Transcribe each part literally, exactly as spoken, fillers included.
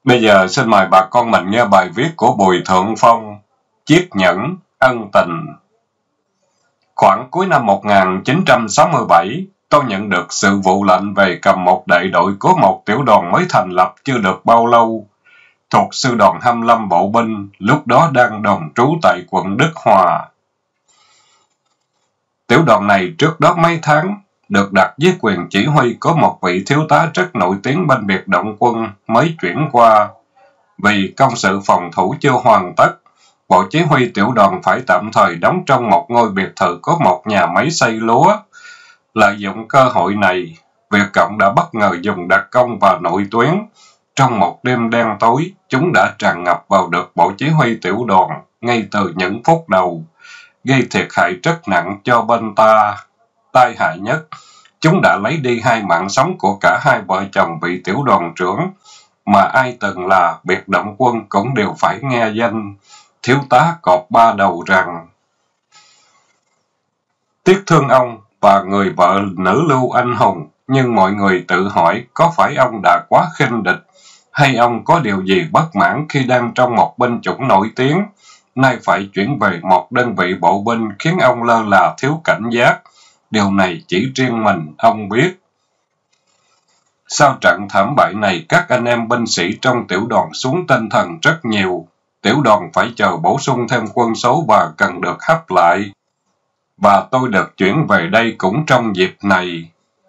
Bây giờ xin mời bà con mình nghe bài viết của Bùi Thượng Phong, Chiếc nhẫn ân tình. Khoảng cuối năm một nghìn chín trăm sáu mươi bảy, tôi nhận được sự vụ lệnh về cầm một đại đội của một tiểu đoàn mới thành lập chưa được bao lâu, thuộc sư đoàn hai mươi lăm bộ binh, lúc đó đang đồn trú tại quận Đức Hòa. Tiểu đoàn này trước đó mấy tháng được đặt dưới quyền chỉ huy của một vị thiếu tá rất nổi tiếng bên biệt động quân mới chuyển qua. Vì công sự phòng thủ chưa hoàn tất, bộ chỉ huy tiểu đoàn phải tạm thời đóng trong một ngôi biệt thự có một nhà máy xây lúa. Lợi dụng cơ hội này, Việt Cộng đã bất ngờ dùng đặc công và nội tuyến. Trong một đêm đen tối, chúng đã tràn ngập vào được bộ chỉ huy tiểu đoàn ngay từ những phút đầu, gây thiệt hại rất nặng cho bên ta. Tai hại nhất, chúng đã lấy đi hai mạng sống của cả hai vợ chồng vị tiểu đoàn trưởng, mà ai từng là biệt động quân cũng đều phải nghe danh thiếu tá cọp ba đầu rằng: tiếc thương ông và người vợ nữ lưu anh hùng, nhưng mọi người tự hỏi có phải ông đã quá khinh địch, hay ông có điều gì bất mãn khi đang trong một binh chủng nổi tiếng, nay phải chuyển về một đơn vị bộ binh khiến ông lơ là thiếu cảnh giác. Điều này chỉ riêng mình ông biết. Sau trận thảm bại này, các anh em binh sĩ trong tiểu đoàn xuống tinh thần rất nhiều. Tiểu đoàn phải chờ bổ sung thêm quân số và cần được hấp lại. Và tôi được chuyển về đây cũng trong dịp này.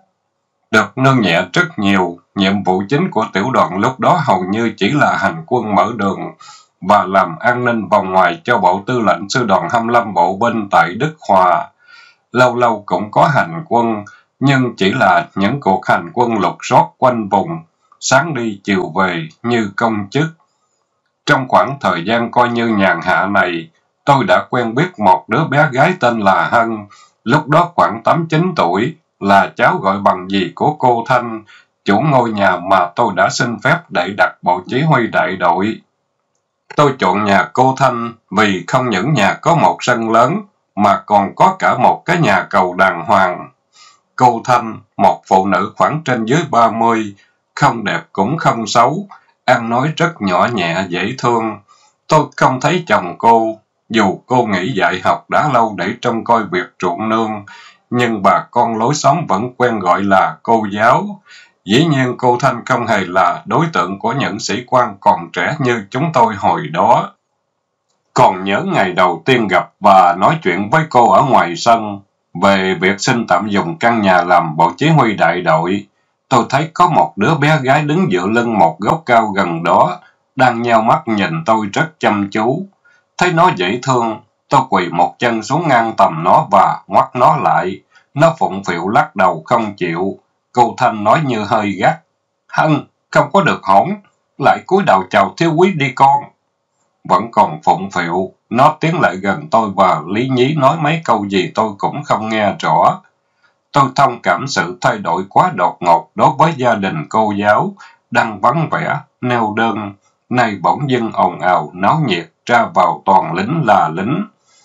Được nương nhẹ rất nhiều, nhiệm vụ chính của tiểu đoàn lúc đó hầu như chỉ là hành quân mở đường và làm an ninh vòng ngoài cho bộ tư lệnh sư đoàn hai mươi lăm bộ binh tại Đức Hòa. Lâu lâu cũng có hành quân, nhưng chỉ là những cuộc hành quân lục soát quanh vùng, sáng đi chiều về như công chức. Trong khoảng thời gian coi như nhàn hạ này, tôi đã quen biết một đứa bé gái tên là Hân, lúc đó khoảng tám chín tuổi, là cháu gọi bằng dì của cô Thanh, chủ ngôi nhà mà tôi đã xin phép để đặt bộ chỉ huy đại đội. Tôi chọn nhà cô Thanh vì không những nhà có một sân lớn, mà còn có cả một cái nhà cầu đàng hoàng. Cô Thanh, một phụ nữ khoảng trên dưới ba mươi, không đẹp cũng không xấu, ăn nói rất nhỏ nhẹ dễ thương. Tôi không thấy chồng cô, dù cô nghỉ dạy học đã lâu để trông coi việc ruộng nương, nhưng bà con lối xóm vẫn quen gọi là cô giáo. Dĩ nhiên cô Thanh không hề là đối tượng của những sĩ quan còn trẻ như chúng tôi hồi đó. Còn nhớ ngày đầu tiên gặp và nói chuyện với cô ở ngoài sân về việc xin tạm dùng căn nhà làm bộ chỉ huy đại đội, tôi thấy có một đứa bé gái đứng dựa lưng một gốc cao gần đó, đang nheo mắt nhìn tôi rất chăm chú. Thấy nó dễ thương, tôi quỳ một chân xuống ngang tầm nó và ngoắt nó lại. Nó phụng phịu lắc đầu không chịu. Cô Thanh nói như hơi gắt: Hân, không có được hỗn, lại cúi đầu chào thiếu quý đi con. Vẫn còn phụng phịu, nó tiến lại gần tôi và lý nhí nói mấy câu gì tôi cũng không nghe rõ. Tôi thông cảm sự thay đổi quá đột ngột đối với gia đình cô giáo, đang vắng vẻ, neo đơn, nay bỗng dưng ồn ào, náo nhiệt, ra vào toàn lính là lính.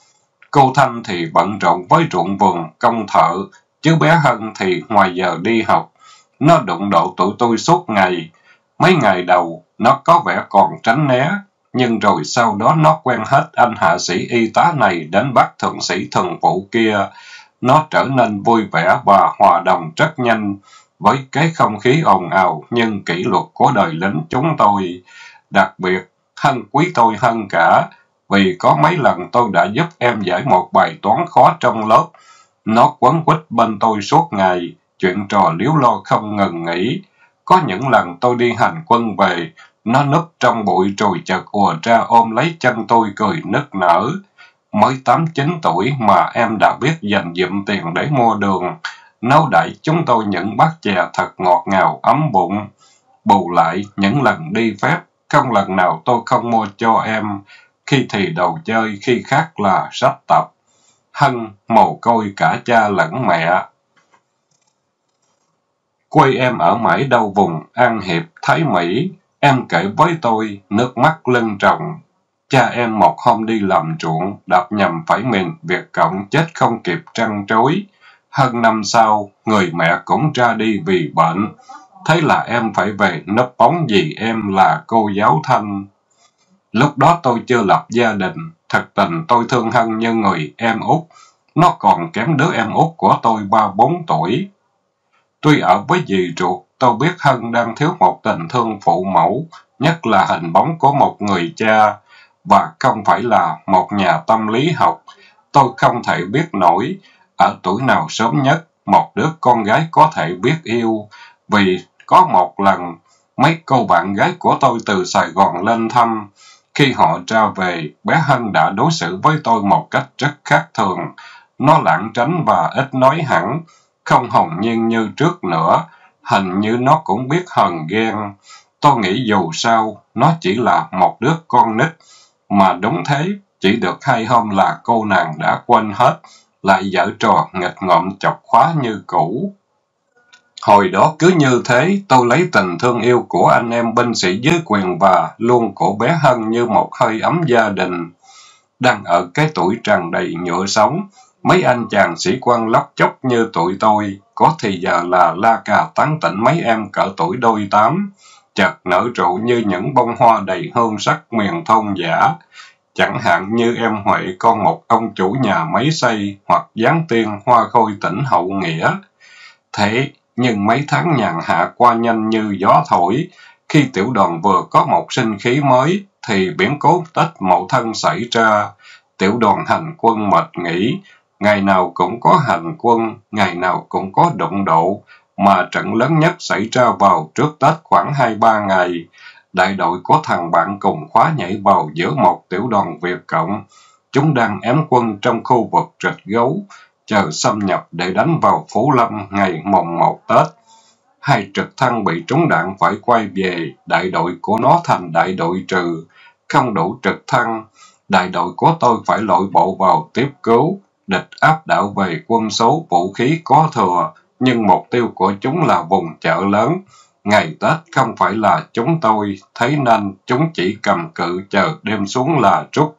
Cô Thanh thì bận rộn với ruộng vườn, công thợ, chứ bé Hân thì ngoài giờ đi học. Nó đụng độ tụi tôi suốt ngày. Mấy ngày đầu, nó có vẻ còn tránh né, nhưng rồi sau đó nó quen hết anh hạ sĩ y tá này đến bác thượng sĩ thường vụ kia. Nó trở nên vui vẻ và hòa đồng rất nhanh với cái không khí ồn ào nhưng kỷ luật của đời lính chúng tôi. Đặc biệt, Hân quý tôi hơn cả, vì có mấy lần tôi đã giúp em giải một bài toán khó trong lớp. Nó quấn quýt bên tôi suốt ngày, chuyện trò líu lo không ngừng nghỉ. Có những lần tôi đi hành quân về, nó núp trong bụi rồi chợt ùa ra ôm lấy chân tôi cười nức nở. Mới tám chín tuổi mà em đã biết dành dụm tiền để mua đường, nấu đãi chúng tôi những bát chè thật ngọt ngào ấm bụng. Bù lại những lần đi phép, không lần nào tôi không mua cho em, khi thì đồ chơi, khi khác là sách tập. Hân mồ côi cả cha lẫn mẹ. Quê em ở mãi đâu vùng An Hiệp, Thái Mỹ. Em kể với tôi, nước mắt lưng tròng. Cha em một hôm đi làm ruộng, đạp nhầm phải miền Việt Cộng, chết không kịp trăn trối. Hơn năm sau, người mẹ cũng ra đi vì bệnh. Thế là em phải về nấp bóng vì em là cô giáo Thanh. Lúc đó tôi chưa lập gia đình, thật tình tôi thương Hân như người em út. Nó còn kém đứa em út của tôi ba bốn tuổi. Tuy ở với dì ruột, tôi biết Hân đang thiếu một tình thương phụ mẫu, nhất là hình bóng của một người cha, và không phải là một nhà tâm lý học. Tôi không thể biết nổi, ở tuổi nào sớm nhất, một đứa con gái có thể biết yêu, vì có một lần, mấy cô bạn gái của tôi từ Sài Gòn lên thăm. Khi họ ra về, bé Hân đã đối xử với tôi một cách rất khác thường. Nó lảng tránh và ít nói hẳn, không hồn nhiên như trước nữa, hình như nó cũng biết hờn ghen. Tôi nghĩ dù sao, nó chỉ là một đứa con nít, mà đúng thế, chỉ được hai hôm là cô nàng đã quên hết, lại giở trò nghịch ngợm chọc khóa như cũ. Hồi đó cứ như thế, tôi lấy tình thương yêu của anh em binh sĩ dưới quyền và luôn của bé Hân như một hơi ấm gia đình. Đang ở cái tuổi tràn đầy nhựa sống, mấy anh chàng sĩ quan lóc chóc như tụi tôi, có thì giờ là la cà tán tỉnh mấy em cỡ tuổi đôi tám, chợt nở rộ như những bông hoa đầy hương sắc miền thôn dã. Chẳng hạn như em Huệ con một ông chủ nhà máy xây, hoặc Giáng Tiên hoa khôi tỉnh Hậu Nghĩa. Thế, nhưng mấy tháng nhàn hạ qua nhanh như gió thổi, khi tiểu đoàn vừa có một sinh khí mới, thì biến cố Tết Mậu Thân xảy ra. Tiểu đoàn hành quân mệt nghỉ, ngày nào cũng có hành quân, ngày nào cũng có đụng độ, mà trận lớn nhất xảy ra vào trước Tết khoảng hai ba ngày. Đại đội của thằng bạn cùng khóa nhảy vào giữa một tiểu đoàn Việt Cộng. Chúng đang ém quân trong khu vực Rịch Gấu, chờ xâm nhập để đánh vào Phú Lâm ngày mồng một Tết. Hai trực thăng bị trúng đạn phải quay về, đại đội của nó thành đại đội trừ. Không đủ trực thăng, đại đội của tôi phải lội bộ vào tiếp cứu. Địch áp đảo về quân số, vũ khí có thừa, nhưng mục tiêu của chúng là vùng chợ lớn. Ngày Tết không phải là chúng tôi, thế nên chúng chỉ cầm cự chờ đêm xuống là rút.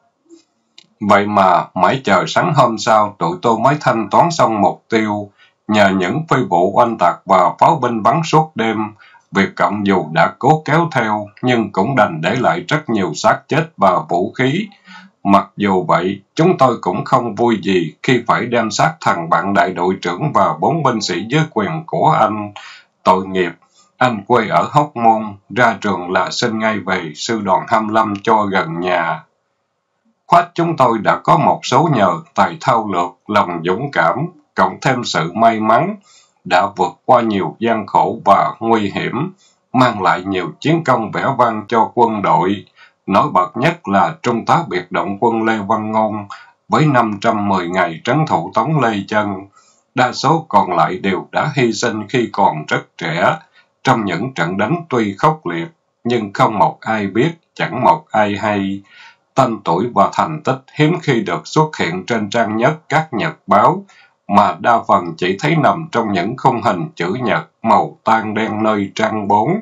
Vậy mà mãi chờ sáng hôm sau, tụi tôi mới thanh toán xong mục tiêu. Nhờ những phi vụ oanh tạc và pháo binh bắn suốt đêm, Việt Cộng dù đã cố kéo theo, nhưng cũng đành để lại rất nhiều xác chết và vũ khí. Mặc dù vậy, chúng tôi cũng không vui gì khi phải đem xác thằng bạn đại đội trưởng và bốn binh sĩ dưới quyền của anh. Tội nghiệp, anh quê ở Hóc Môn, ra trường là xin ngay về sư đoàn hai mươi lăm cho gần nhà. Khoát chúng tôi đã có một số nhờ tài thao lược, lòng dũng cảm, cộng thêm sự may mắn, đã vượt qua nhiều gian khổ và nguy hiểm, mang lại nhiều chiến công vẻ vang cho quân đội. Nổi bật nhất là Trung tá biệt động quân Lê Văn Ngôn, với năm trăm mười ngày trấn thủ Tống Lê Chân. Đa số còn lại đều đã hy sinh khi còn rất trẻ, trong những trận đánh tuy khốc liệt, nhưng không một ai biết, chẳng một ai hay. Tên tuổi và thành tích hiếm khi được xuất hiện trên trang nhất các nhật báo, mà đa phần chỉ thấy nằm trong những khung hình chữ nhật màu tan đen nơi trang bốn.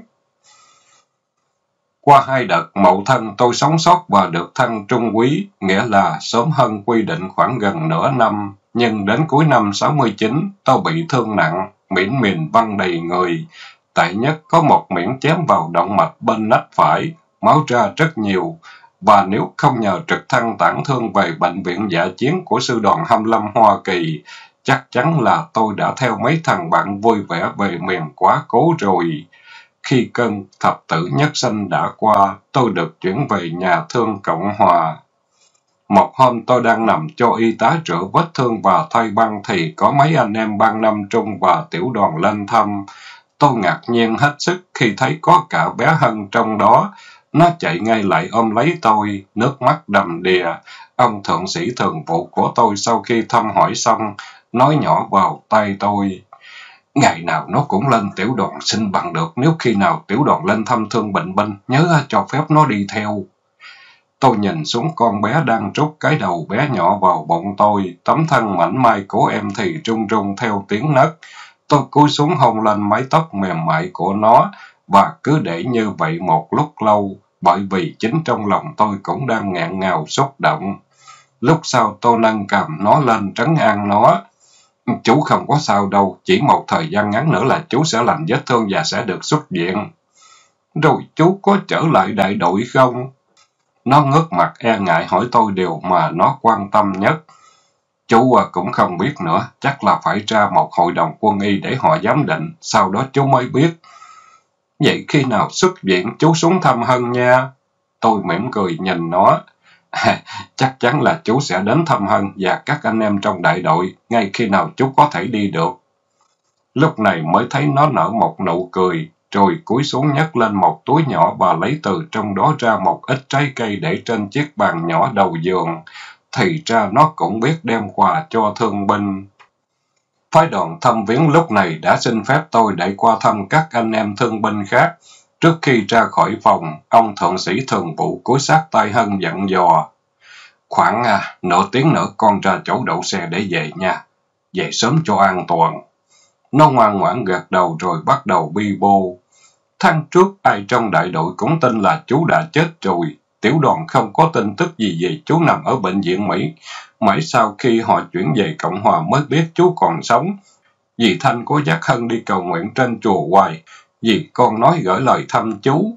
Qua hai đợt Mậu Thân tôi sống sót và được thăng trung úy, nghĩa là sớm hơn quy định khoảng gần nửa năm, nhưng đến cuối năm sáu mươi chín tôi bị thương nặng, miễn mìn văng đầy người. Tệ nhất có một miễn chém vào động mạch bên nách phải, máu ra rất nhiều, và nếu không nhờ trực thăng tản thương về bệnh viện dã chiến của sư đoàn hai mươi lăm Hoa Kỳ, chắc chắn là tôi đã theo mấy thằng bạn vui vẻ về miền quá cố rồi. Khi cơn thập tử nhất sinh đã qua, tôi được chuyển về nhà thương Cộng Hòa. Một hôm tôi đang nằm cho y tá rửa vết thương và thay băng thì có mấy anh em ban năm trung và tiểu đoàn lên thăm. Tôi ngạc nhiên hết sức khi thấy có cả bé Hân trong đó. Nó chạy ngay lại ôm lấy tôi, nước mắt đầm đìa. Ông thượng sĩ thường vụ của tôi sau khi thăm hỏi xong, nói nhỏ vào tay tôi: Ngày nào nó cũng lên tiểu đoàn xin bằng được, nếu khi nào tiểu đoàn lên thăm thương bệnh binh, nhớ cho phép nó đi theo. Tôi nhìn xuống con bé đang trút cái đầu bé nhỏ vào bụng tôi, tấm thân mảnh mai của em thì run run theo tiếng nấc. Tôi cúi xuống hôn lên mái tóc mềm mại của nó, và cứ để như vậy một lúc lâu, bởi vì chính trong lòng tôi cũng đang nghẹn ngào xúc động. Lúc sau tôi nâng cầm nó lên trấn an nó. Chú không có sao đâu, chỉ một thời gian ngắn nữa là chú sẽ lành vết thương và sẽ được xuất viện. Rồi chú có trở lại đại đội không? Nó ngước mặt e ngại hỏi tôi điều mà nó quan tâm nhất. Chú cũng không biết nữa, chắc là phải ra một hội đồng quân y để họ giám định, sau đó chú mới biết. Vậy khi nào xuất viện chú xuống thăm Hân nha? Tôi mỉm cười nhìn nó. À, chắc chắn là chú sẽ đến thăm Hân và các anh em trong đại đội, ngay khi nào chú có thể đi được. Lúc này mới thấy nó nở một nụ cười, rồi cúi xuống nhấc lên một túi nhỏ và lấy từ trong đó ra một ít trái cây để trên chiếc bàn nhỏ đầu giường. Thì ra nó cũng biết đem quà cho thương binh. Phái đoàn thăm viếng lúc này đã xin phép tôi để qua thăm các anh em thương binh khác. Trước khi ra khỏi phòng, ông thượng sĩ thường vụ cúi sát tay Hân dặn dò. Khoảng à, nửa tiếng nữa con ra chỗ đậu xe để về nha. Về sớm cho an toàn. Nó ngoan ngoãn gật đầu rồi bắt đầu bi bô. Tháng trước ai trong đại đội cũng tin là chú đã chết rồi. Tiểu đoàn không có tin tức gì về chú nằm ở bệnh viện Mỹ. Mãi sau khi họ chuyển về Cộng Hòa mới biết chú còn sống. Dì Thanh có dắt Hân đi cầu nguyện trên chùa hoài. Dì con nói gửi lời thăm chú.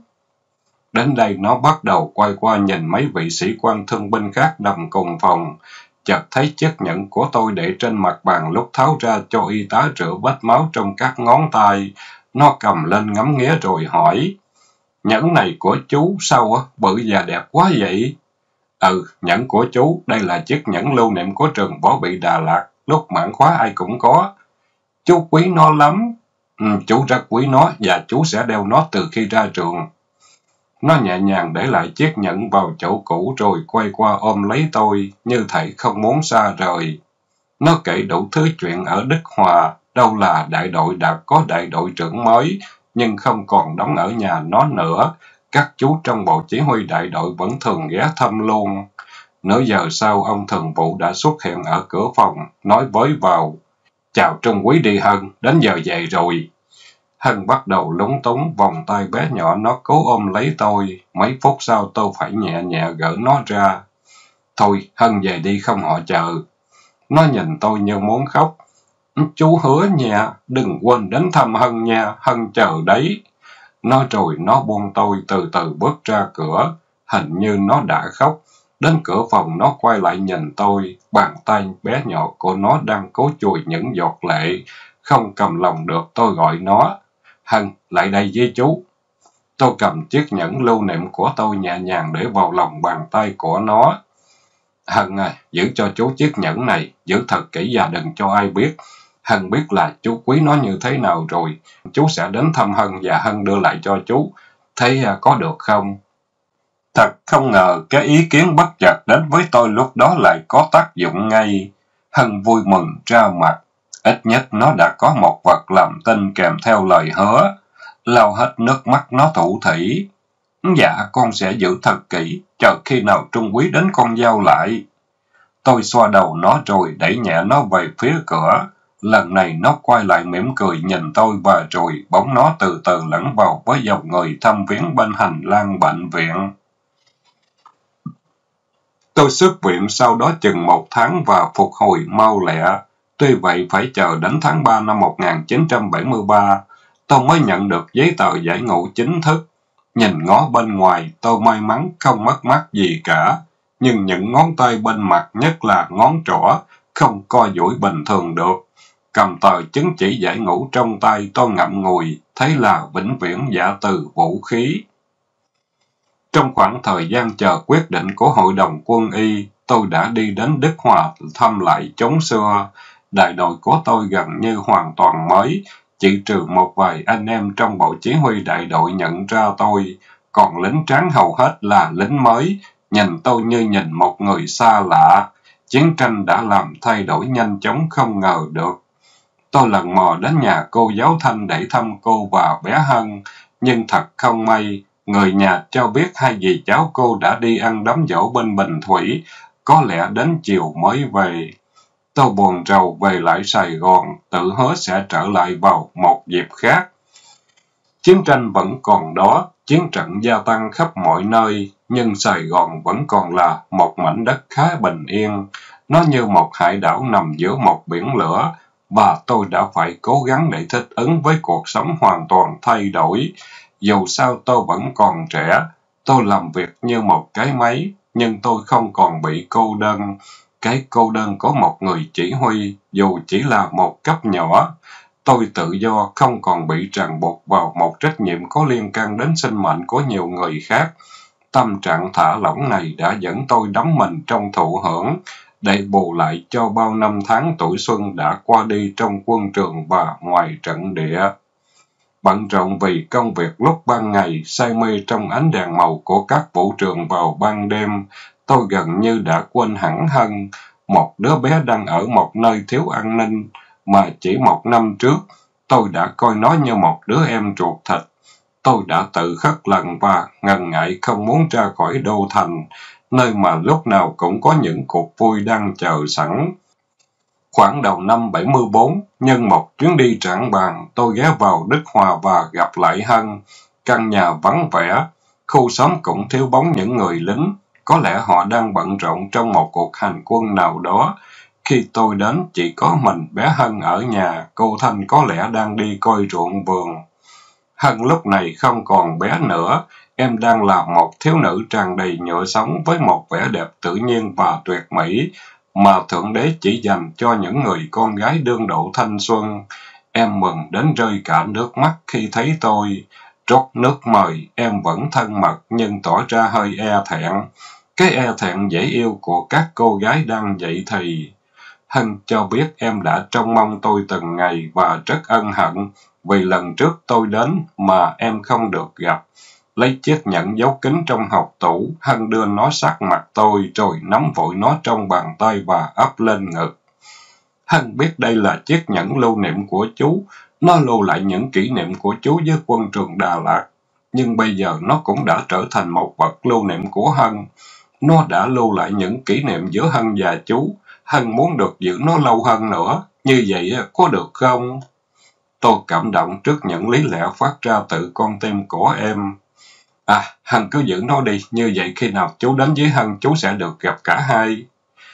Đến đây nó bắt đầu quay qua nhìn mấy vị sĩ quan thương binh khác nằm cùng phòng. Chợt thấy chiếc nhẫn của tôi để trên mặt bàn lúc tháo ra cho y tá rửa vết máu trong các ngón tay. Nó cầm lên ngắm nghía rồi hỏi. Nhẫn này của chú sao á, bự và đẹp quá vậy? Ừ, nhẫn của chú, đây là chiếc nhẫn lưu niệm của trường võ bị Đà Lạt, lúc mãn khóa ai cũng có. Chú quý nó lắm. Ừ, chú rất quý nó và chú sẽ đeo nó từ khi ra trường. Nó nhẹ nhàng để lại chiếc nhẫn vào chỗ cũ rồi quay qua ôm lấy tôi, như thể không muốn xa rời. Nó kể đủ thứ chuyện ở Đức Hòa, đâu là đại đội đã có đại đội trưởng mới, nhưng không còn đóng ở nhà nó nữa. Các chú trong bộ chỉ huy đại đội vẫn thường ghé thăm luôn. Nửa giờ sau, ông thường vụ đã xuất hiện ở cửa phòng, nói với vào. Chào Trung Quý đi Hân, đến giờ về rồi. Hân bắt đầu lúng túng, vòng tay bé nhỏ nó cố ôm lấy tôi. Mấy phút sau tôi phải nhẹ nhẹ gỡ nó ra. Thôi, Hân về đi không họ chờ. Nó nhìn tôi như muốn khóc. Chú hứa nha, đừng quên đến thăm Hân nha, Hân chờ đấy. Nói rồi nó buông tôi từ từ bước ra cửa. Hình như nó đã khóc. Đến cửa phòng nó quay lại nhìn tôi. Bàn tay bé nhỏ của nó đang cố chùi những giọt lệ. Không cầm lòng được tôi gọi nó. Hân, lại đây với chú. Tôi cầm chiếc nhẫn lưu niệm của tôi nhẹ nhàng để vào lòng bàn tay của nó. Hân à, giữ cho chú chiếc nhẫn này, giữ thật kỹ và đừng cho ai biết. Hân biết là chú quý nó như thế nào rồi. Chú sẽ đến thăm Hân và Hân đưa lại cho chú. Thấy có được không? Thật không ngờ cái ý kiến bất chợt đến với tôi lúc đó lại có tác dụng ngay. Hân vui mừng ra mặt. Ít nhất nó đã có một vật làm tin kèm theo lời hứa. Lau hết nước mắt nó thủ thỉ. Dạ, con sẽ giữ thật kỹ, chờ khi nào Trung Quý đến con giao lại. Tôi xoa đầu nó rồi đẩy nhẹ nó về phía cửa. Lần này nó quay lại mỉm cười nhìn tôi và rồi bóng nó từ từ lẫn vào với dòng người thăm viếng bên hành lang bệnh viện. Tôi xuất viện sau đó chừng một tháng và phục hồi mau lẹ. Tuy vậy phải chờ đến tháng ba năm một nghìn chín trăm bảy mươi ba, tôi mới nhận được giấy tờ giải ngũ chính thức. Nhìn ngó bên ngoài, tôi may mắn không mất mát gì cả. Nhưng những ngón tay bên mặt, nhất là ngón trỏ, không co duỗi bình thường được. Cầm tờ chứng chỉ giải ngũ trong tay, tôi ngậm ngùi, thấy là vĩnh viễn giả từ vũ khí. Trong khoảng thời gian chờ quyết định của Hội đồng Quân y, tôi đã đi đến Đức Hòa thăm lại chốn xưa. Đại đội của tôi gần như hoàn toàn mới, chỉ trừ một vài anh em trong bộ chỉ huy đại đội nhận ra tôi, còn lính tráng hầu hết là lính mới, nhìn tôi như nhìn một người xa lạ. Chiến tranh đã làm thay đổi nhanh chóng không ngờ được. Tôi lần mò đến nhà cô giáo Thanh để thăm cô và bé Hân, nhưng thật không may, người nhà cho biết hai dì cháu cô đã đi ăn đám giỗ bên Bình Thủy, có lẽ đến chiều mới về. Tôi buồn rầu về lại Sài Gòn, tự hứa sẽ trở lại vào một dịp khác. Chiến tranh vẫn còn đó, chiến trận gia tăng khắp mọi nơi, nhưng Sài Gòn vẫn còn là một mảnh đất khá bình yên. Nó như một hải đảo nằm giữa một biển lửa, và tôi đã phải cố gắng để thích ứng với cuộc sống hoàn toàn thay đổi. Dù sao tôi vẫn còn trẻ, tôi làm việc như một cái máy, nhưng tôi không còn bị cô đơn. Cái cô đơn của một người chỉ huy, dù chỉ là một cấp nhỏ. Tôi tự do, không còn bị ràng buộc vào một trách nhiệm có liên can đến sinh mệnh của nhiều người khác. Tâm trạng thả lỏng này đã dẫn tôi đắm mình trong thụ hưởng, để bù lại cho bao năm tháng tuổi xuân đã qua đi trong quân trường và ngoài trận địa. Bận rộn vì công việc lúc ban ngày, say mê trong ánh đèn màu của các vũ trường vào ban đêm, tôi gần như đã quên hẳn Hân, một đứa bé đang ở một nơi thiếu an ninh, mà chỉ một năm trước, tôi đã coi nó như một đứa em ruột thịt. Tôi đã tự khất lần và ngần ngại không muốn ra khỏi đô thành, nơi mà lúc nào cũng có những cuộc vui đang chờ sẵn. Khoảng đầu năm bảy mươi bốn, nhân một chuyến đi trảng bàng, tôi ghé vào Đức Hòa và gặp lại Hân. Căn nhà vắng vẻ, khu xóm cũng thiếu bóng những người lính. Có lẽ họ đang bận rộn trong một cuộc hành quân nào đó. Khi tôi đến, chỉ có mình bé Hân ở nhà, cô Thanh có lẽ đang đi coi ruộng vườn. Hân lúc này không còn bé nữa, em đang là một thiếu nữ tràn đầy nhựa sống với một vẻ đẹp tự nhiên và tuyệt mỹ, mà Thượng Đế chỉ dành cho những người con gái đương độ thanh xuân. Em mừng đến rơi cả nước mắt khi thấy tôi. Rót nước mời, em vẫn thân mật nhưng tỏ ra hơi e thẹn. Cái e thẹn dễ yêu của các cô gái đang dậy thì. Hân cho biết em đã trông mong tôi từng ngày và rất ân hận vì lần trước tôi đến mà em không được gặp. Lấy chiếc nhẫn giấu kín trong hộc tủ, Hân đưa nó sát mặt tôi rồi nắm vội nó trong bàn tay và ấp lên ngực. Hân biết đây là chiếc nhẫn lưu niệm của chú, nó lưu lại những kỷ niệm của chú với quân trường Đà Lạt. Nhưng bây giờ nó cũng đã trở thành một vật lưu niệm của Hân. Nó đã lưu lại những kỷ niệm giữa Hân và chú. Hân muốn được giữ nó lâu hơn nữa, như vậy có được không? Tôi cảm động trước những lý lẽ phát ra từ con tim của em. À, Hân cứ giữ nó đi, như vậy khi nào chú đến với Hân chú sẽ được gặp cả hai.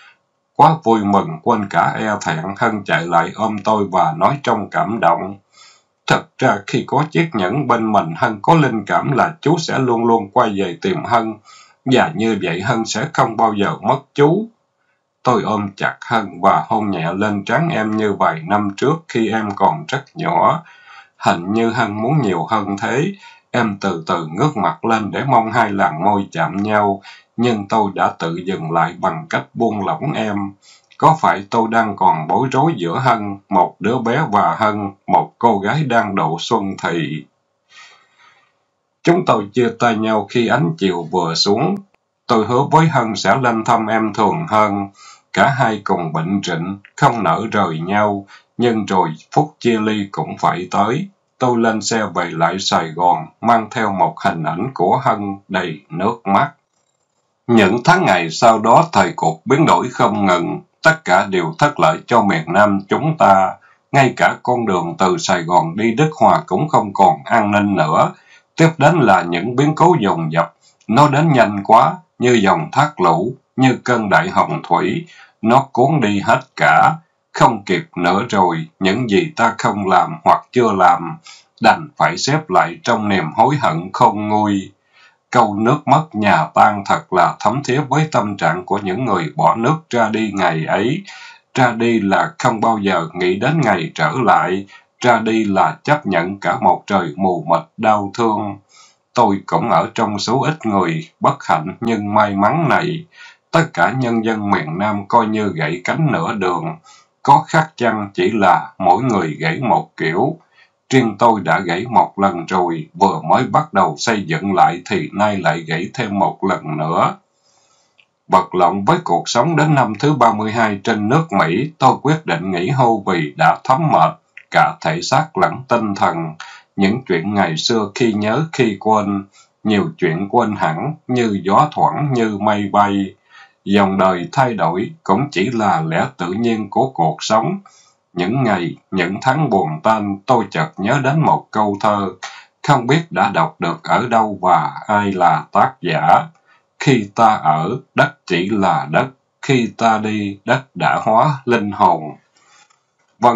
Quá vui mừng, quên cả e thẹn, Hân chạy lại ôm tôi và nói trong cảm động. Thật ra khi có chiếc nhẫn bên mình, Hân có linh cảm là chú sẽ luôn luôn quay về tìm Hân, và như vậy Hân sẽ không bao giờ mất chú. Tôi ôm chặt Hân và hôn nhẹ lên trán em như vài năm trước khi em còn rất nhỏ. Hình như Hân muốn nhiều hơn thế. Em từ từ ngước mặt lên để mong hai làn môi chạm nhau, nhưng tôi đã tự dừng lại bằng cách buông lỏng em. Có phải tôi đang còn bối rối giữa Hân, một đứa bé, và Hân, một cô gái đang độ xuân thì... Chúng tôi chia tay nhau khi ánh chiều vừa xuống. Tôi hứa với Hân sẽ lên thăm em thường hơn. Cả hai cùng bệnh rịnh, không nỡ rời nhau, nhưng rồi phút chia ly cũng phải tới. Tôi lên xe về lại Sài Gòn, mang theo một hình ảnh của Hân đầy nước mắt. Những tháng ngày sau đó thời cuộc biến đổi không ngừng, tất cả đều thất lợi cho miền Nam chúng ta. Ngay cả con đường từ Sài Gòn đi Đức Hòa cũng không còn an ninh nữa. Tiếp đến là những biến cố dồn dập, nó đến nhanh quá, như dòng thác lũ, như cơn đại hồng thủy, nó cuốn đi hết cả. Không kịp nữa rồi, những gì ta không làm hoặc chưa làm, đành phải xếp lại trong niềm hối hận khôn nguôi. Câu nước mất nhà tan thật là thấm thía với tâm trạng của những người bỏ nước ra đi ngày ấy. Ra đi là không bao giờ nghĩ đến ngày trở lại, ra đi là chấp nhận cả một trời mù mịt đau thương. Tôi cũng ở trong số ít người bất hạnh nhưng may mắn này. Tất cả nhân dân miền Nam coi như gãy cánh nửa đường. Có khác chăng chỉ là mỗi người gãy một kiểu. Riêng tôi đã gãy một lần rồi, vừa mới bắt đầu xây dựng lại thì nay lại gãy thêm một lần nữa. Vật lộn với cuộc sống đến năm thứ ba mươi hai trên nước Mỹ, tôi quyết định nghỉ hưu vì đã thấm mệt, cả thể xác lẫn tinh thần. Những chuyện ngày xưa khi nhớ khi quên, nhiều chuyện quên hẳn, như gió thoảng như mây bay. Dòng đời thay đổi cũng chỉ là lẽ tự nhiên của cuộc sống. Những ngày, những tháng buồn tanh, tôi chợt nhớ đến một câu thơ, không biết đã đọc được ở đâu và ai là tác giả. Khi ta ở, đất chỉ là đất, khi ta đi, đất đã hóa linh hồn. Vâng,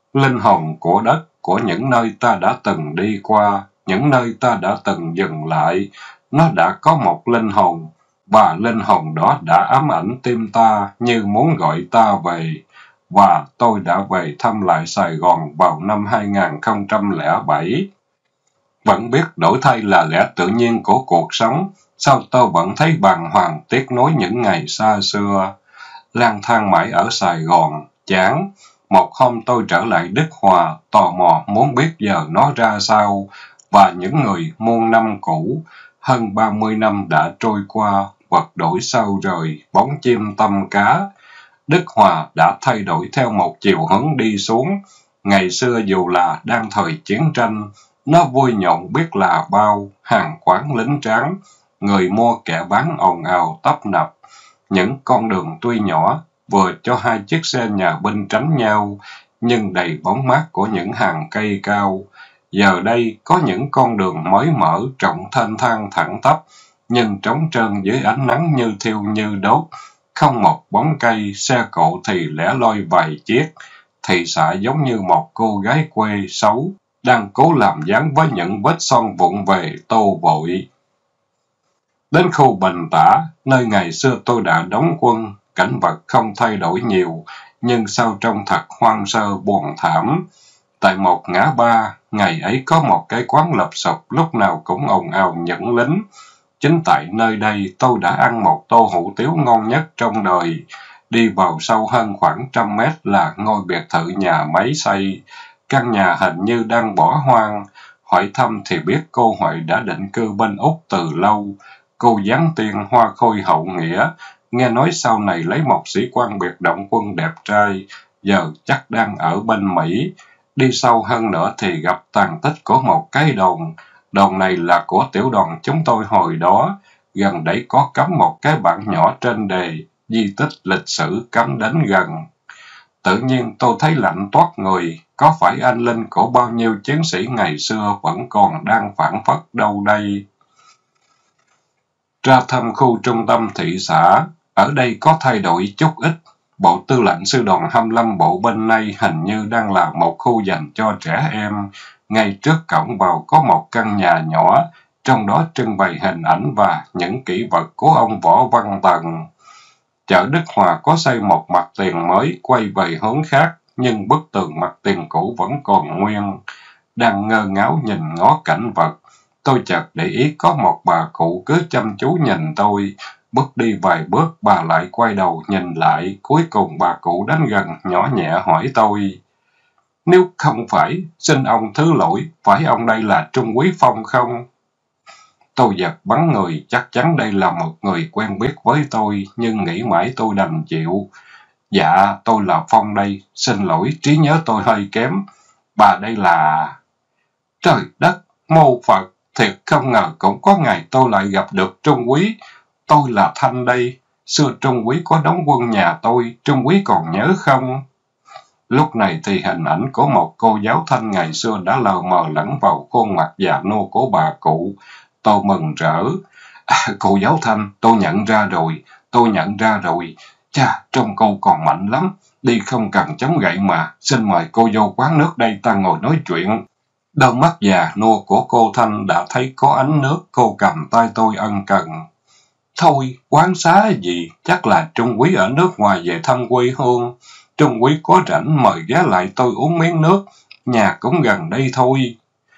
Linh hồn của đất, của những nơi ta đã từng đi qua, những nơi ta đã từng dừng lại, nó đã có một linh hồn, và linh hồn đó đã ám ảnh tim ta như muốn gọi ta về. Và tôi đã về thăm lại Sài Gòn vào năm hai nghìn không trăm lẻ bảy. Vẫn biết đổi thay là lẽ tự nhiên của cuộc sống, sao tôi vẫn thấy bàng hoàng tiếc nuối những ngày xa xưa. Lang thang mãi ở Sài Gòn, chán. Một hôm tôi trở lại Đức Hòa, tò mò muốn biết giờ nó ra sao, và những người muôn năm cũ. Hơn ba mươi năm đã trôi qua, vật đổi sao rời, bóng chim tăm cá. Đức Hòa đã thay đổi theo một chiều hướng đi xuống. Ngày xưa dù là đang thời chiến tranh, nó vui nhộn biết là bao, hàng quán lính tráng, người mua kẻ bán ồn ào tấp nập. Những con đường tuy nhỏ, vừa cho hai chiếc xe nhà binh tránh nhau, nhưng đầy bóng mát của những hàng cây cao. Giờ đây có những con đường mới mở rộng thênh thang thẳng tắp, nhưng trống trơn dưới ánh nắng như thiêu như đốt. Không một bóng cây, xe cộ thì lẻ loi vài chiếc. Thị xã giống như một cô gái quê xấu, đang cố làm dáng với những vết son vụng về tô vội. Đến khu Bình Tả, nơi ngày xưa tôi đã đóng quân, cảnh vật không thay đổi nhiều, nhưng sao trông thật hoang sơ buồn thảm. Tại một ngã ba, ngày ấy có một cái quán lụp xụp lúc nào cũng ồn ào những lính. Chính tại nơi đây tôi đã ăn một tô hủ tiếu ngon nhất trong đời. Đi vào sâu hơn khoảng trăm mét là ngôi biệt thự nhà máy xây. Căn nhà hình như đang bỏ hoang. Hỏi thăm thì biết cô Huệ đã định cư bên Úc từ lâu. Cô giáng tiên hoa khôi hậu nghĩa. Nghe nói sau này lấy một sĩ quan biệt động quân đẹp trai. Giờ chắc đang ở bên Mỹ. Đi sâu hơn nữa thì gặp tàn tích của một cái đồn. Đồn này là của tiểu đoàn chúng tôi hồi đó. Gần đấy có cắm một cái bảng nhỏ trên đề di tích lịch sử cấm đến gần. Tự nhiên tôi thấy lạnh toát người. Có phải anh linh của bao nhiêu chiến sĩ ngày xưa vẫn còn đang phảng phất đâu đây? Ra thăm khu trung tâm thị xã. Ở đây có thay đổi chút ít. Bộ Tư lệnh Sư đoàn hai mươi lăm bộ binh nay hình như đang là một khu dành cho trẻ em. Ngay trước cổng vào có một căn nhà nhỏ, trong đó trưng bày hình ảnh và những kỷ vật của ông Võ Văn Tần. Chợ Đức Hòa có xây một mặt tiền mới quay về hướng khác, nhưng bức tường mặt tiền cũ vẫn còn nguyên. Đang ngơ ngáo nhìn ngó cảnh vật, tôi chợt để ý có một bà cụ cứ chăm chú nhìn tôi. Bước đi vài bước, bà lại quay đầu nhìn lại, cuối cùng bà cụ đến gần nhỏ nhẹ hỏi tôi. Nếu không phải, xin ông thứ lỗi, phải ông đây là Trung úy Phong không? Tôi giật bắn người, chắc chắn đây là một người quen biết với tôi, nhưng nghĩ mãi tôi đành chịu. Dạ, tôi là Phong đây, xin lỗi, trí nhớ tôi hơi kém. Bà đây là... Trời đất, mô Phật, thiệt không ngờ cũng có ngày tôi lại gặp được Trung úy. Tôi là Thanh đây, xưa Trung úy có đóng quân nhà tôi, Trung úy còn nhớ không? Lúc này thì hình ảnh của một cô giáo Thanh ngày xưa đã lờ mờ lẫn vào khuôn mặt già nua của bà cụ. Tôi mừng rỡ. À, cô giáo Thanh, tôi nhận ra rồi, tôi nhận ra rồi. Chà, trông cô còn mạnh lắm, đi không cần chống gậy mà. Xin mời cô vô quán nước đây ta ngồi nói chuyện. Đôi mắt già nua của cô Thanh đã thấy có ánh nước, cô cầm tay tôi ân cần. Thôi, quán xá gì, chắc là Trung úy ở nước ngoài về thăm quê hương. Trung úy có rảnh mời ghé lại tôi uống miếng nước, nhà cũng gần đây thôi.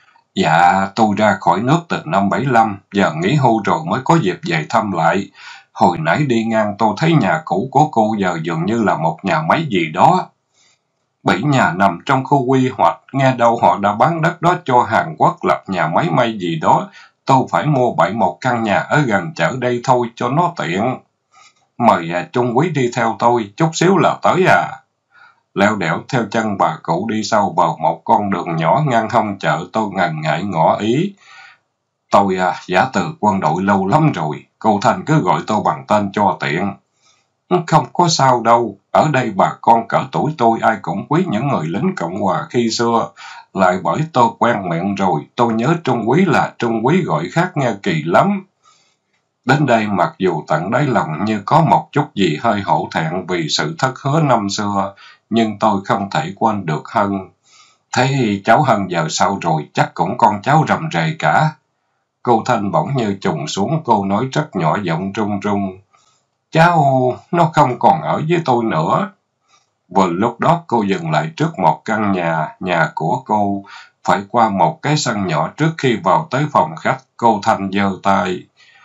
Dạ, tôi ra khỏi nước từ năm bảy lăm, giờ nghỉ hưu rồi mới có dịp về thăm lại. Hồi nãy đi ngang tôi thấy nhà cũ của cô giờ dường như là một nhà máy gì đó. Bảy nhà nằm trong khu quy hoạch, nghe đâu họ đã bán đất đó cho Hàn Quốc lập nhà máy may gì đó. Tôi phải mua bậy một căn nhà ở gần chợ đây thôi cho nó tiện. Mời à, Trung úy đi theo tôi, chút xíu là tới à. Leo đẻo theo chân bà cụ đi sâu vào một con đường nhỏ ngăn hông chợ, tôi ngần ngại ngỏ ý. Tôi à, giả từ quân đội lâu lắm rồi, cô Thanh cứ gọi tôi bằng tên cho tiện. Không có sao đâu, ở đây bà con cỡ tuổi tôi ai cũng quý những người lính Cộng Hòa khi xưa. Lại bởi tôi quen miệng rồi, tôi nhớ Trung úy là Trung úy gọi khác nghe kỳ lắm. Đến đây mặc dù tận đáy lòng như có một chút gì hơi hổ thẹn vì sự thất hứa năm xưa, nhưng tôi không thể quên được Hân. Thấy cháu Hân giờ sao rồi, chắc cũng con cháu rầm rề cả. Cô Thanh bỗng như trùng xuống, cô nói rất nhỏ giọng run run. Cháu, nó không còn ở với tôi nữa. Vừa lúc đó cô dừng lại trước một căn nhà, nhà của cô. Phải qua một cái sân nhỏ trước khi vào tới phòng khách, cô Thanh giơ tay.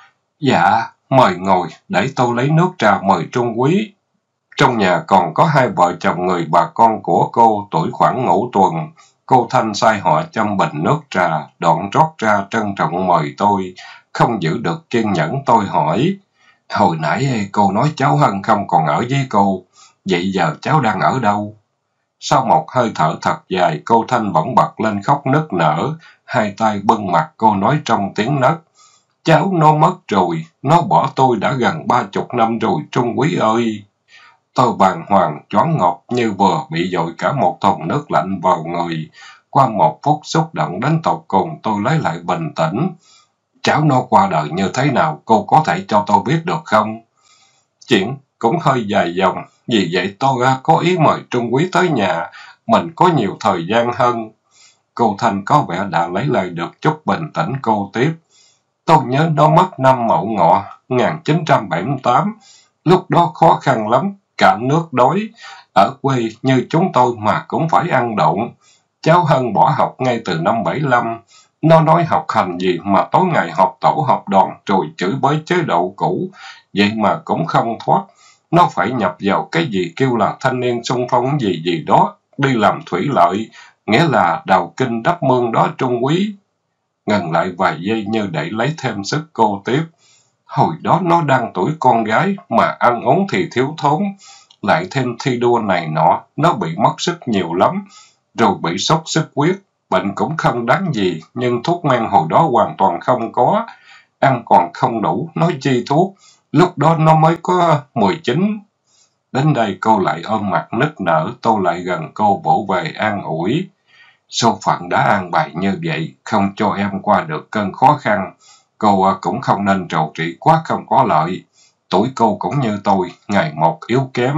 Dạ, mời ngồi, để tôi lấy nước trà mời Trung Quý. Trong nhà còn có hai vợ chồng người bà con của cô, tuổi khoảng ngũ tuần. Cô Thanh sai họ châm bình nước trà, đoạn rót ra trân trọng mời tôi. Không giữ được kiên nhẫn tôi hỏi. Hồi nãy cô nói cháu Hân không còn ở với cô, vậy giờ cháu đang ở đâu? Sau một hơi thở thật dài, cô Thanh bỗng bật lên khóc nức nở, hai tay bưng mặt cô nói trong tiếng nấc. Cháu nó mất rồi, nó bỏ tôi đã gần ba chục năm rồi Trung Quý ơi. Tôi bàng hoàng choáng ngợp như vừa bị dội cả một thùng nước lạnh vào người. Qua một phút xúc động đến tột cùng, tôi lấy lại bình tĩnh. Cháu nó qua đời như thế nào, cô có thể cho tôi biết được không? Chuyện cũng hơi dài dòng, vì vậy tôi có ý mời Trung Quý tới nhà, mình có nhiều thời gian hơn. Cô Thanh có vẻ đã lấy lại được chút bình tĩnh, cô tiếp. Tôi nhớ nó mất năm Mậu Ngọ, một nghìn chín trăm bảy mươi tám, lúc đó khó khăn lắm, cả nước đói. Ở quê như chúng tôi mà cũng phải ăn độn. Cháu Hân bỏ học ngay từ năm bảy lăm. Nó nói học hành gì mà tối ngày học tổ học đoàn rồi chửi bới chế độ cũ. Vậy mà cũng không thoát. Nó phải nhập vào cái gì kêu là thanh niên xung phong gì gì đó. Đi làm thủy lợi, nghĩa là đào kinh đắp mương đó Trung Quý. Ngừng lại vài giây như để lấy thêm sức, cô tiếp. Hồi đó nó đang tuổi con gái mà ăn uống thì thiếu thốn. Lại thêm thi đua này nọ, nó bị mất sức nhiều lắm. Rồi bị sốt xuất huyết. Bệnh cũng không đáng gì, nhưng thuốc men hồi đó hoàn toàn không có. Ăn còn không đủ, nói chi thuốc. Lúc đó nó mới có mười chín. Đến đây cô lại ôm mặt nức nở, tôi lại gần cô vỗ về an ủi. Số phận đã an bài như vậy, không cho em qua được cơn khó khăn. Cô cũng không nên trầu trị quá không có lợi. Tuổi cô cũng như tôi, ngày một yếu kém.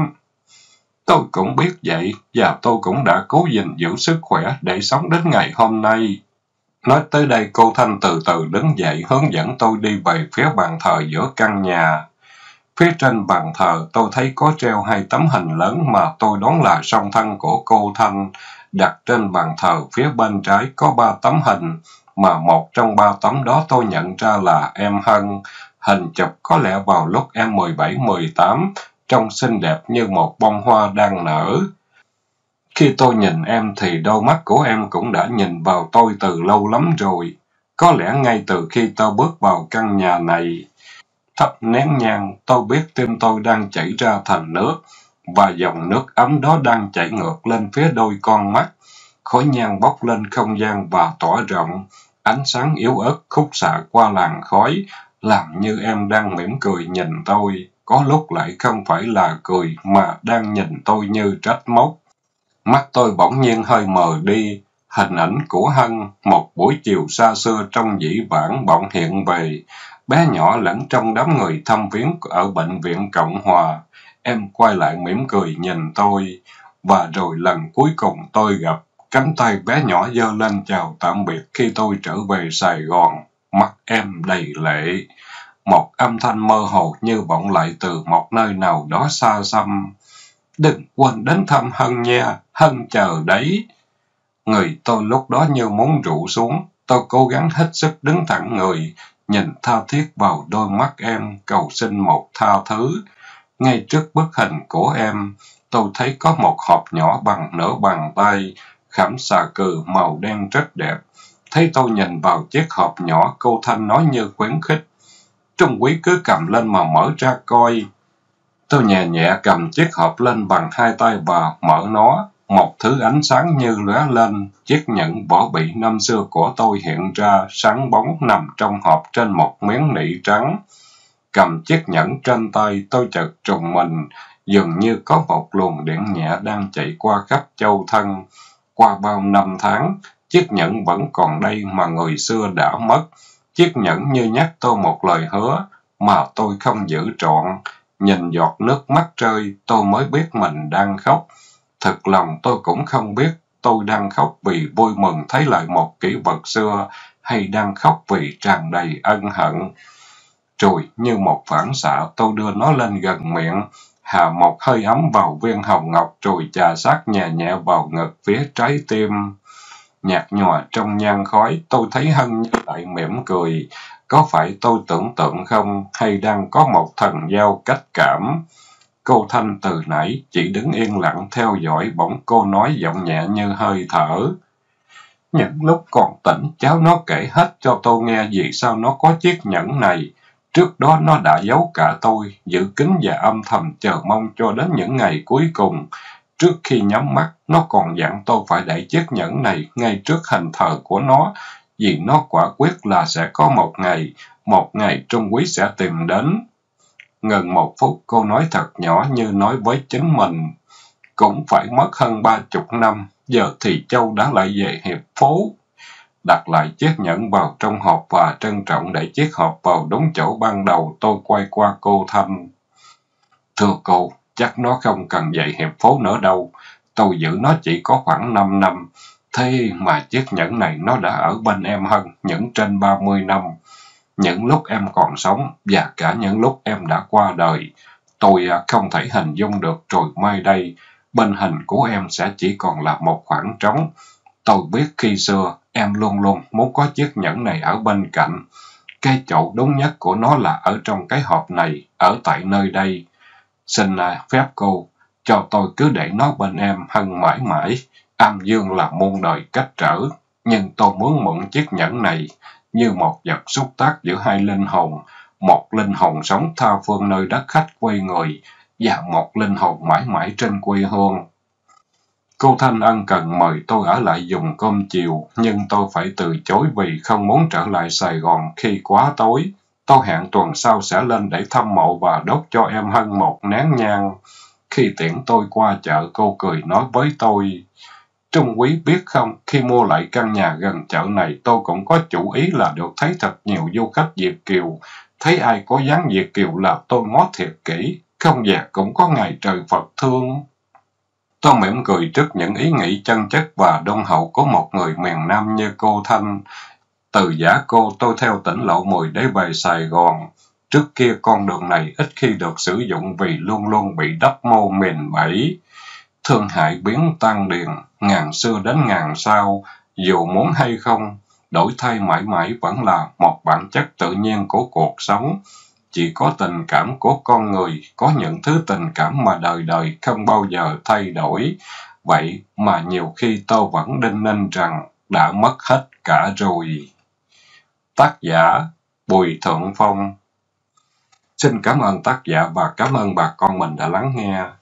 Tôi cũng biết vậy, và tôi cũng đã cố gìn giữ sức khỏe để sống đến ngày hôm nay. Nói tới đây cô Thanh từ từ đứng dậy hướng dẫn tôi đi về phía bàn thờ giữa căn nhà. Phía trên bàn thờ tôi thấy có treo hai tấm hình lớn mà tôi đoán là song thân của cô Thanh. Đặt trên bàn thờ phía bên trái có ba tấm hình, mà một trong ba tấm đó tôi nhận ra là em Hân. Hình chụp có lẽ vào lúc em mười bảy mười tám, trông xinh đẹp như một bông hoa đang nở. Khi tôi nhìn em thì đôi mắt của em cũng đã nhìn vào tôi từ lâu lắm rồi. Có lẽ ngay từ khi tôi bước vào căn nhà này. Thắp nén nhang, tôi biết tim tôi đang chảy ra thành nước, và dòng nước ấm đó đang chảy ngược lên phía đôi con mắt. Khói nhang bốc lên không gian và tỏa rộng, ánh sáng yếu ớt khúc xạ qua làn khói, làm như em đang mỉm cười nhìn tôi, có lúc lại không phải là cười mà đang nhìn tôi như trách móc. Mắt tôi bỗng nhiên hơi mờ đi, hình ảnh của Hân, một buổi chiều xa xưa trong dĩ vãng bỗng hiện về, bé nhỏ lẫn trong đám người thăm viếng ở Bệnh viện Cộng Hòa. Em quay lại mỉm cười nhìn tôi, và rồi lần cuối cùng tôi gặp, cánh tay bé nhỏ giơ lên chào tạm biệt khi tôi trở về Sài Gòn. Mắt em đầy lệ. Một âm thanh mơ hồ như vọng lại từ một nơi nào đó xa xăm. Đừng quên đến thăm Hân nha, Hân chờ đấy. Người tôi lúc đó như muốn rũ xuống, tôi cố gắng hết sức đứng thẳng người, nhìn tha thiết vào đôi mắt em, cầu xin một tha thứ. Ngay trước bức hình của em, tôi thấy có một hộp nhỏ bằng nửa bàn tay, khảm xà cừ màu đen rất đẹp. Thấy tôi nhìn vào chiếc hộp nhỏ, cô Thanh nói như khuyến khích. Trung Quý cứ cầm lên mà mở ra coi. Tôi nhẹ nhẹ cầm chiếc hộp lên bằng hai tay và mở nó. Một thứ ánh sáng như lóe lên, chiếc nhẫn vỏ bị năm xưa của tôi hiện ra, sáng bóng nằm trong hộp trên một miếng nỉ trắng. Cầm chiếc nhẫn trên tay, tôi chợt trùng mình, dường như có một luồng điện nhẹ đang chạy qua khắp châu thân. Qua bao năm tháng, chiếc nhẫn vẫn còn đây mà người xưa đã mất. Chiếc nhẫn như nhắc tôi một lời hứa, mà tôi không giữ trọn. Nhìn giọt nước mắt rơi, tôi mới biết mình đang khóc. Thật lòng tôi cũng không biết tôi đang khóc vì vui mừng thấy lại một kỷ vật xưa, hay đang khóc vì tràn đầy ân hận. Rồi như một phản xạ, tôi đưa nó lên gần miệng, hạ một hơi ấm vào viên hồng ngọc, rồi chà sát nhẹ nhẹ vào ngực phía trái tim. Nhạt nhòa trong nhang khói, tôi thấy Hân lại mỉm cười. Có phải tôi tưởng tượng không, hay đang có một thần giao cách cảm? Cô Thanh từ nãy chỉ đứng yên lặng theo dõi, bỗng cô nói giọng nhẹ như hơi thở. Những lúc còn tỉnh, cháu nó kể hết cho tôi nghe vì sao nó có chiếc nhẫn này. Trước đó nó đã giấu cả tôi, giữ kín và âm thầm chờ mong cho đến những ngày cuối cùng. Trước khi nhắm mắt, nó còn dặn tôi phải để chiếc nhẫn này ngay trước hình thờ của nó, vì nó quả quyết là sẽ có một ngày, một ngày Trung Quý sẽ tìm đến. Ngừng một phút, cô nói thật nhỏ như nói với chính mình. Cũng phải mất hơn ba chục năm, giờ thì Châu đã lại về hiệp phố. Đặt lại chiếc nhẫn vào trong hộp và trân trọng để chiếc hộp vào đúng chỗ ban đầu, tôi quay qua cô Thanh. Thưa cô, chắc nó không cần về hiệp phố nữa đâu. Tôi giữ nó chỉ có khoảng năm năm. Thế mà chiếc nhẫn này nó đã ở bên em hơn những trên ba mươi năm. Những lúc em còn sống và cả những lúc em đã qua đời. Tôi không thể hình dung được rồi mai đây, bên hình của em sẽ chỉ còn là một khoảng trống. Tôi biết khi xưa em luôn luôn muốn có chiếc nhẫn này ở bên cạnh. Cái chỗ đúng nhất của nó là ở trong cái hộp này, ở tại nơi đây. Xin phép cô, cho tôi cứ để nó bên em Hân mãi mãi. Âm dương là muôn đời cách trở, nhưng tôi muốn mượn chiếc nhẫn này như một vật xúc tác giữa hai linh hồn, một linh hồn sống tha phương nơi đất khách quê người, và một linh hồn mãi mãi trên quê hương. Cô Thanh ân cần mời tôi ở lại dùng cơm chiều, nhưng tôi phải từ chối vì không muốn trở lại Sài Gòn khi quá tối. Tôi hẹn tuần sau sẽ lên để thăm mộ và đốt cho em Hân một nén nhang. Khi tiễn tôi qua chợ, cô cười nói với tôi. Trung Quý biết không, khi mua lại căn nhà gần chợ này, tôi cũng có chủ ý là được thấy thật nhiều du khách Việt kiều. Thấy ai có dáng Việt kiều là tôi ngó thiệt kỹ, không dè cũng có ngày trời Phật thương. Tôi mỉm cười trước những ý nghĩ chân chất và đôn hậu của một người miền Nam như cô Thanh. Từ Giả Cô tôi theo tỉnh Lộ mười để về Sài Gòn. Trước kia con đường này ít khi được sử dụng vì luôn luôn bị đắp mô mìn bẫy. Thương hại biến tan điền, ngàn xưa đến ngàn sau, dù muốn hay không, đổi thay mãi mãi vẫn là một bản chất tự nhiên của cuộc sống. Chỉ có tình cảm của con người, có những thứ tình cảm mà đời đời không bao giờ thay đổi. Vậy mà nhiều khi tôi vẫn đinh ninh rằng đã mất hết cả rồi. Tác giả Bùi Thượng Phong. Xin cảm ơn tác giả và cảm ơn bà con mình đã lắng nghe.